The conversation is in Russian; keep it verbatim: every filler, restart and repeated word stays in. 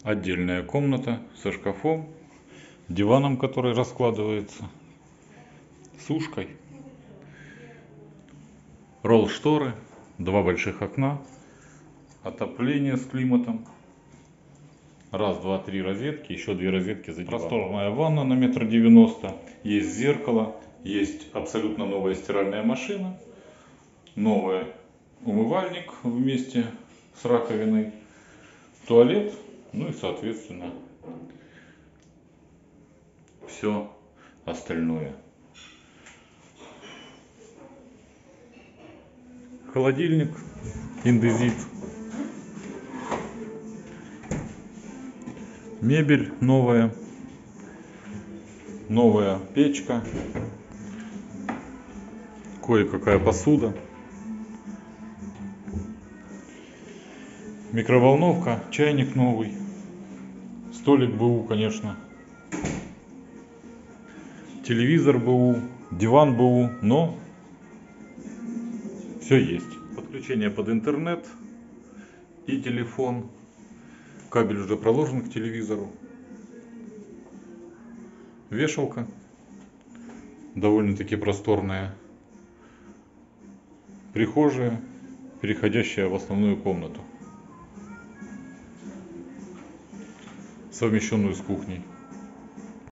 Отдельная комната со шкафом, диваном, который раскладывается, сушкой, ролл-шторы, два больших окна, отопление с климатом, раз, два, три розетки, еще две розетки за диваном. Просторная ванна на метр девяносто, есть зеркало, есть абсолютно новая стиральная машина, новый умывальник вместе с раковиной, туалет, ну и соответственно все остальное. Холодильник индезит, мебель новая, новая печка, кое-какая посуда, микроволновка, чайник новый, столик БУ, конечно, телевизор БУ, диван БУ, но все есть. Подключение под интернет и телефон. Кабель уже проложен к телевизору. Вешалка довольно-таки просторная. Прихожая, переходящая в основную комнату, совмещенную с кухней.